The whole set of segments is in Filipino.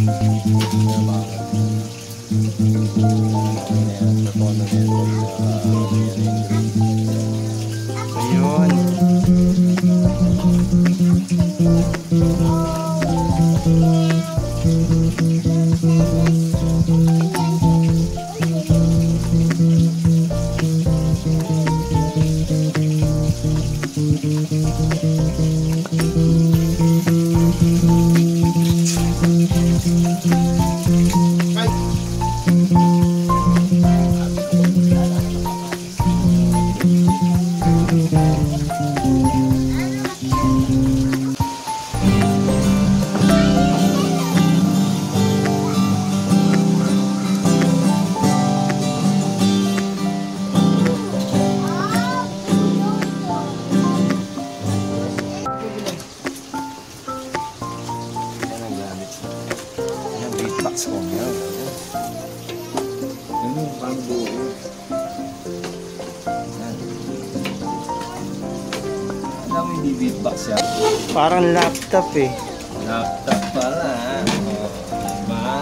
Beatbox yan. Parang laptop eh. Laptop pala. Diba?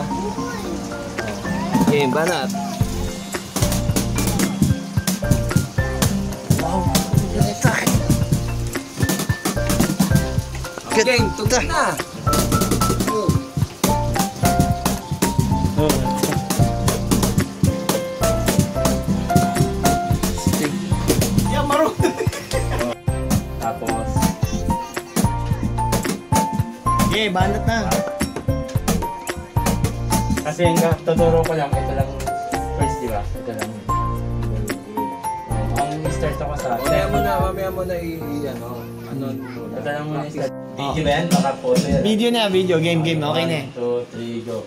Game banat. Wow. Sakit. Okay, tutok na. Yan, marunong. Tapos okay, banat na. Kasi nga, tuturo ko lang, ito lang first, di ba? Ito lang. Ang start ako sa... mamaya mo na i-ano. Ito lang muna start. Video ba yan? Baka photo yan. Video na, video. Game. Okay na eh. 1, 2, 3, go.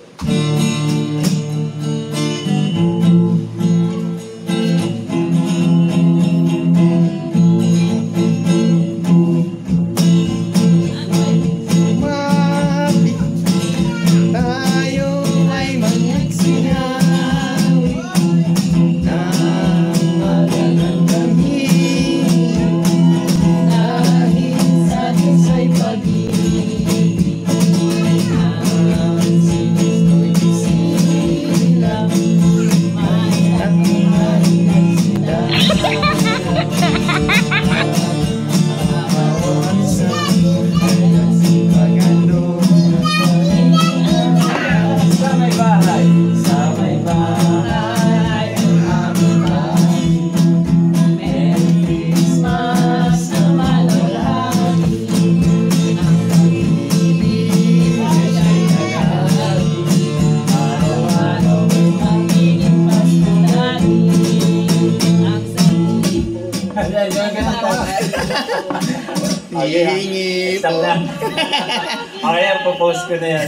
Hihingi po. Okay, po-post ko na yan.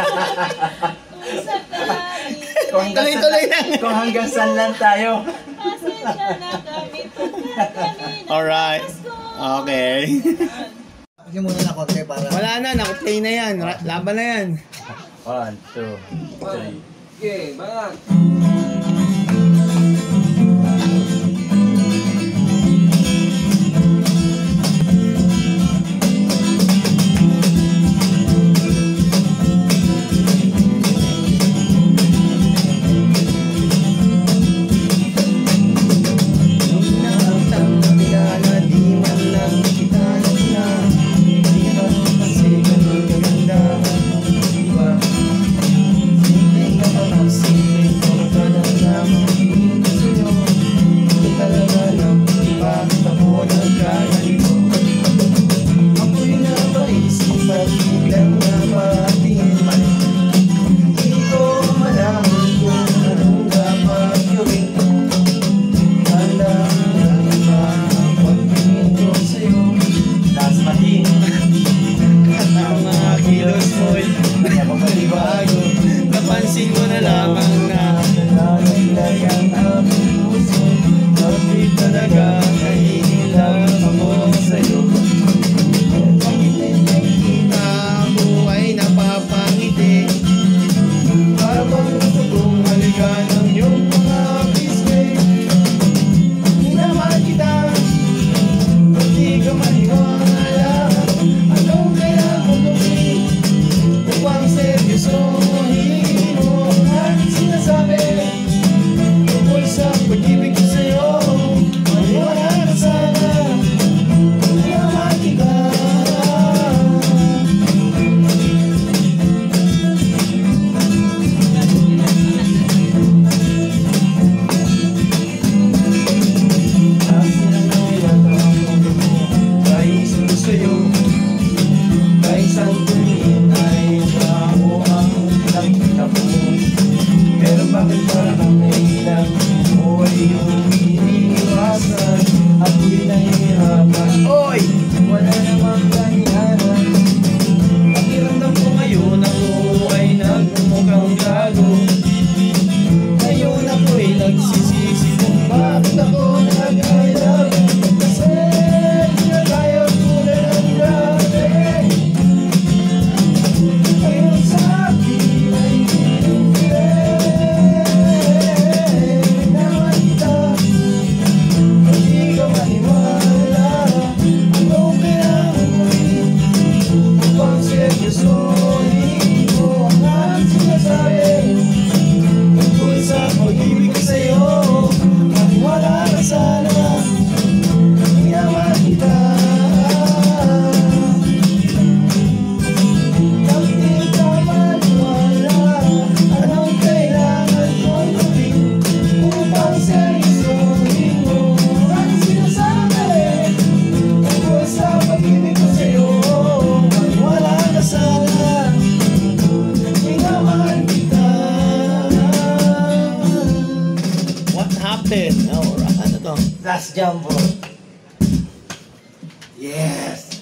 Kung hanggang saan lang tayo. Alright. Okay. Hindi muna na konti para... Wala na, naka-play na yan. Laban na yan. 1, 2, 3. Okay, banat. Napansin ko na lamang na nalaglag ang aming puso. Bakit talaga nahihilap ako sa'yo? Bakit nakikita ako ay napapangiti? Habang gusto kong halikan ang iyong mga pisngi. Hindi naman kita, ba't di ka maniwala? Anong kailangan ko gawin upang seryosohin? to? Last jumbo. Yes.